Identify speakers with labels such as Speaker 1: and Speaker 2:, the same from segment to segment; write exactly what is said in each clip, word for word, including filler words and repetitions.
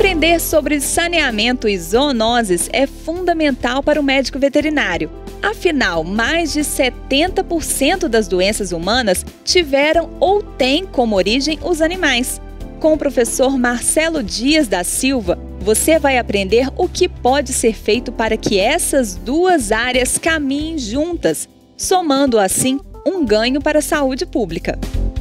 Speaker 1: Aprender sobre saneamento e zoonoses é fundamental para o médico veterinário. Afinal, mais de setenta por cento das doenças humanas tiveram ou têm como origem os animais. Com o professor Marcelo Dias da Silva, você vai aprender o que pode ser feito para que essas duas áreas caminhem juntas, somando assim um ganho para a saúde pública.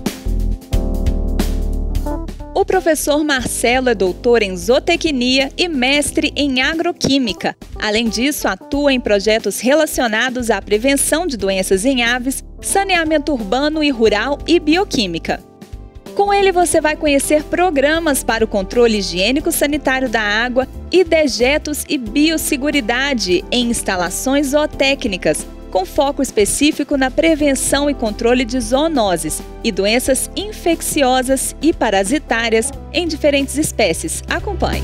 Speaker 1: O professor Marcelo é doutor em zootecnia e mestre em agroquímica. Além disso, atua em projetos relacionados à prevenção de doenças em aves, saneamento urbano e rural e bioquímica. Com ele, você vai conhecer programas para o controle higiênico-sanitário da água e dejetos e biosseguridade em instalações zootécnicas, com foco específico na prevenção e controle de zoonoses e doenças infecciosas e parasitárias em diferentes espécies. Acompanhe.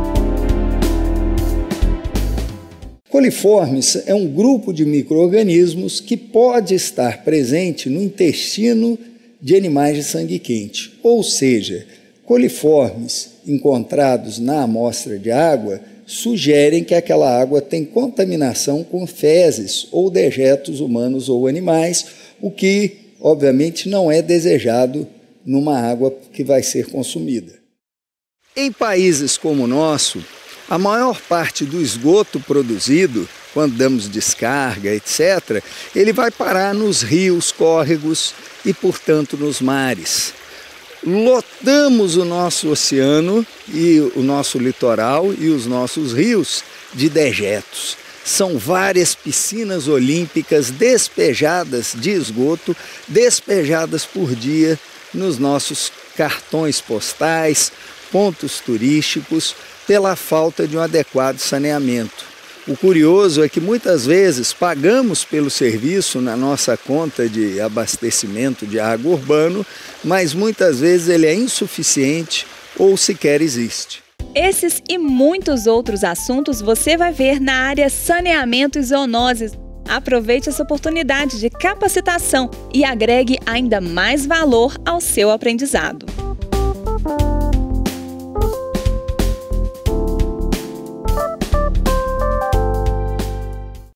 Speaker 2: Coliformes é um grupo de micro-organismos que pode estar presente no intestino de animais de sangue quente, ou seja, coliformes encontrados na amostra de água sugerem que aquela água tem contaminação com fezes ou dejetos humanos ou animais, o que, obviamente, não é desejado numa água que vai ser consumida. Em países como o nosso, a maior parte do esgoto produzido, quando damos descarga, etcétera, ele vai parar nos rios, córregos e, portanto, nos mares. Lotamos o nosso oceano e o nosso litoral e os nossos rios de dejetos. São várias piscinas olímpicas despejadas de esgoto, despejadas por dia nos nossos cartões postais, pontos turísticos, pela falta de um adequado saneamento. O curioso é que muitas vezes pagamos pelo serviço na nossa conta de abastecimento de água urbano, mas muitas vezes ele é insuficiente ou sequer existe.
Speaker 1: Esses e muitos outros assuntos você vai ver na área saneamento e zoonoses. Aproveite essa oportunidade de capacitação e agregue ainda mais valor ao seu aprendizado.